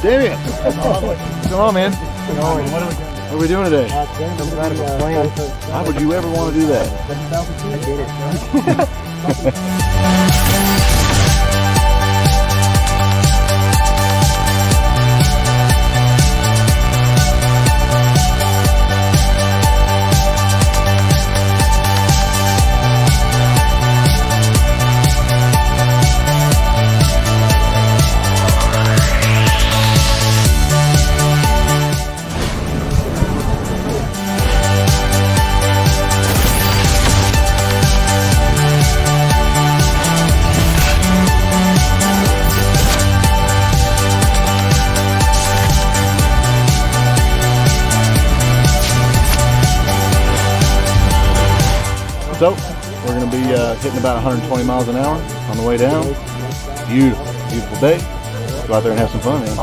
Damien, what's going on, man? What are we doing today? Why would you ever want to do that? I did it. So, we're going to be hitting about 120 miles an hour on the way down. Beautiful, beautiful day. Go out there and have some fun, man.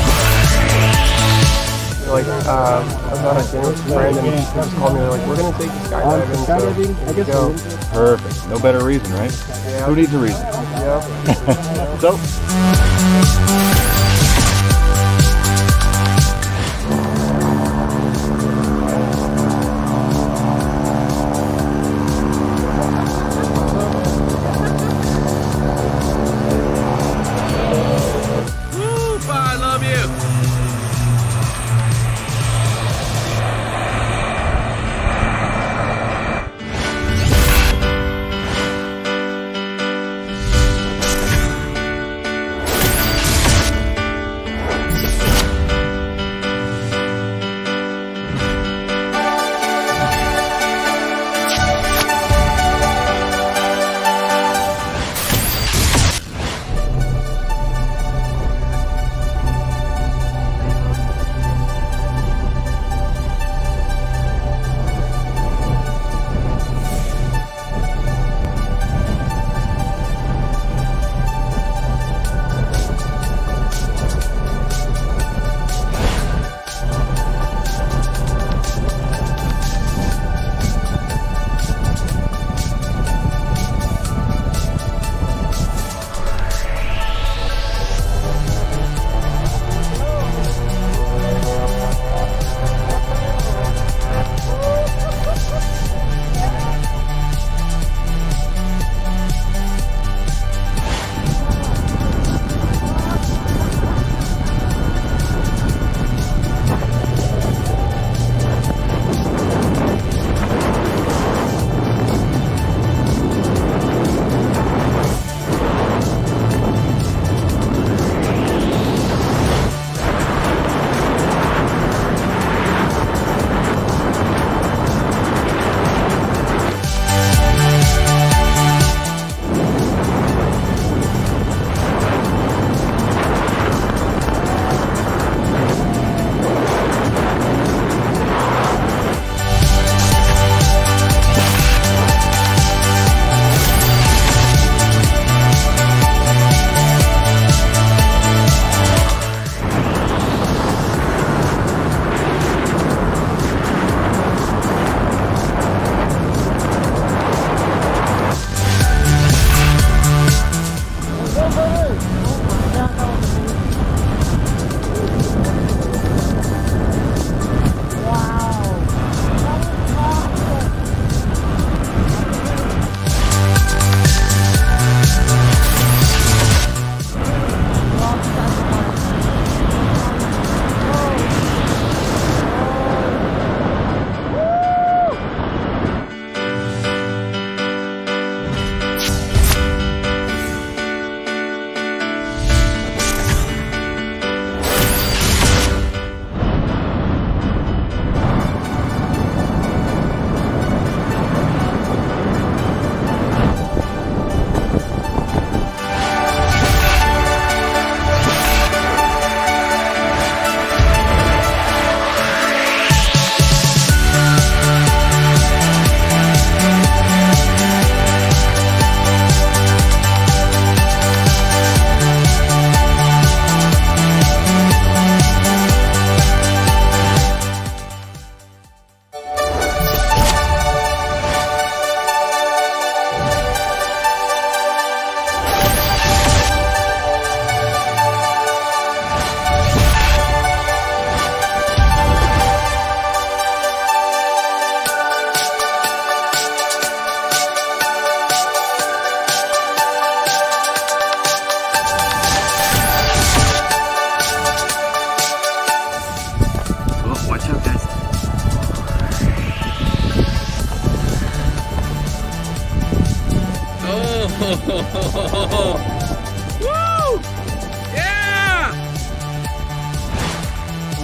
Like, I was on a dinner with a friend and he just called me, they're like, we're going to take you skydiving, so go. Perfect. No better reason, right? Yeah. Who needs a reason? Yeah. So, I love you.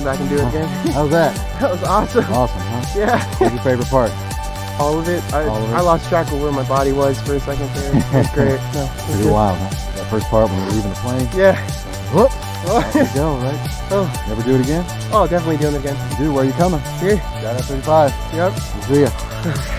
back and do it again. How's that? That was awesome. Awesome, huh? Yeah. What's your favorite part? All of it. All of it? I lost track of where my body was for a second there. It was great. No, it was Pretty good. wild, huh? That first part when you're leaving the plane. Yeah. Whoop! Off you go, right? Oh. Never do it again? Oh, definitely doing it again. You do? Where are you coming? Here. Got at 35. Yep. We'll see ya.